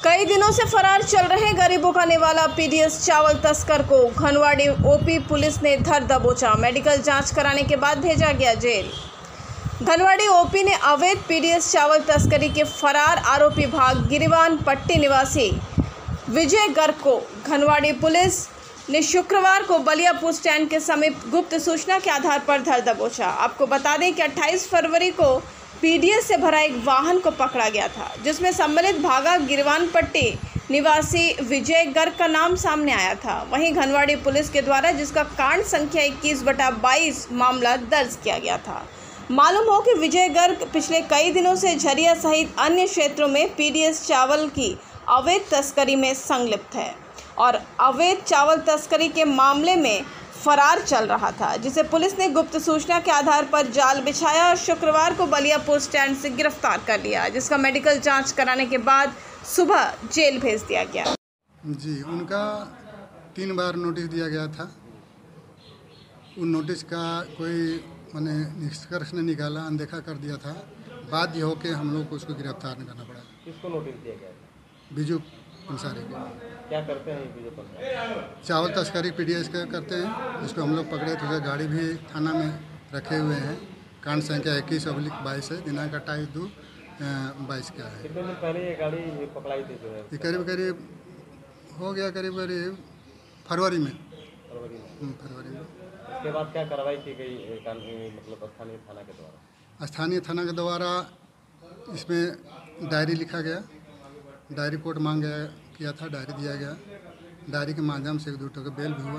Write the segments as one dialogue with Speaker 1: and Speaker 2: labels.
Speaker 1: कई दिनों से फरार चल रहे गरीबों का निवाला पीडीएस चावल तस्कर को खनवाड़ी ओपी पुलिस ने धर दबोचा। मेडिकल जांच कराने के बाद भेजा गया जेल। खनवाड़ी ओपी ने अवैध पीडीएस चावल तस्करी के फरार आरोपी भाग गिरिवान पट्टी निवासी विजय गर्ग को खनवाड़ी पुलिस ने शुक्रवार को बलियापुर स्टैंड के समीप गुप्त सूचना के आधार पर धर दबोचा। आपको बता दें कि 28 फरवरी को पीडीएस से भरा एक वाहन को पकड़ा गया था, जिसमें सम्मिलित भागा गिरवान पट्टी निवासी विजय गर्ग का नाम सामने आया था। वहीं खनवाड़ी पुलिस के द्वारा जिसका कांड संख्या 21/22 मामला दर्ज किया गया था। मालूम हो कि विजय गर्ग पिछले कई दिनों से झरिया सहित अन्य क्षेत्रों में पीडीएस चावल की अवैध तस्करी में संलिप्त है और अवैध चावल तस्करी के मामले में फरार चल रहा था, जिसे पुलिस ने गुप्त सूचना के आधार पर जाल बिछाया और शुक्रवार को बलियापुर स्टैंड से गिरफ्तार कर लिया, जिसका मेडिकल जांच कराने के बाद सुबह जेल भेज दिया गया।
Speaker 2: जी, उनका 3 बार नोटिस दिया गया था। उन नोटिस का कोई माने निष्कर्ष नहीं निकाला, अनदेखा कर दिया था। बाध्य होकर हम लोग को उसको गिरफ्तार नहीं करना पड़ा।
Speaker 3: किसको नोटिस दिया गया?
Speaker 2: बीजू पंसारी को।
Speaker 3: क्या करते हैं बीजू पंसारी?
Speaker 2: चावल तस्करी पीडीएस का करते हैं। जिसको हम लोग पकड़े थे, गाड़ी भी थाना में रखे हुए हैं। कांड संख्या 21/22 है, दिनांक 28/2/22 का है।
Speaker 3: कितने दिन पहले ये गाड़ी पकड़ाई थी?
Speaker 2: ये करीब हो गया करीब फरवरी में। फरवरी में।
Speaker 3: उसके बाद क्या कार्रवाई की गई मतलब स्थानीय थाना के द्वारा?
Speaker 2: स्थानीय थाना के द्वारा इसमें डायरी लिखा गया, डायरी कोर्ट मांग किया था, डायरी दिया गया। डायरी के माध्यम से 1-2 का बेल भी हुआ।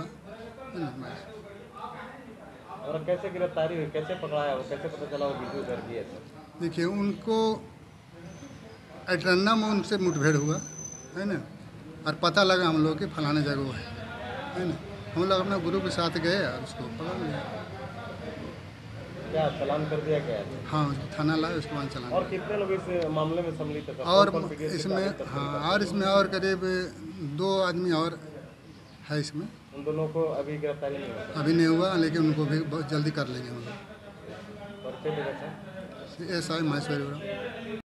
Speaker 3: और कैसे गिरफ्तारी हुई, कैसे पकड़ाया, वो कैसे पता चला वो विजय गर्ग है?
Speaker 2: देखिए, उनको एटरन्ना में उनसे मुठभेड़ हुआ है ना, और पता लगा हम लोग कि फलाने जगह है ना। हम लोग अपना गुरु के साथ गए और उसको पकड़ लिया।
Speaker 3: क्या चालान कर दिया गया?
Speaker 2: हाँ, उसको थाना लाए, उसके बाद चालान।
Speaker 3: और कितने लोग इस मामले में सम्मिलित हैं?
Speaker 2: और इसमें और करीब 2 आदमी और है इसमें।
Speaker 3: उन दोनों को अभी गिरफ्तारी नहीं हुआ?
Speaker 2: अभी नहीं हुआ, लेकिन उनको भी बहुत जल्दी कर लेंगे हम लोग।
Speaker 3: परिचय देगा सर?
Speaker 2: SI महेश्वरी।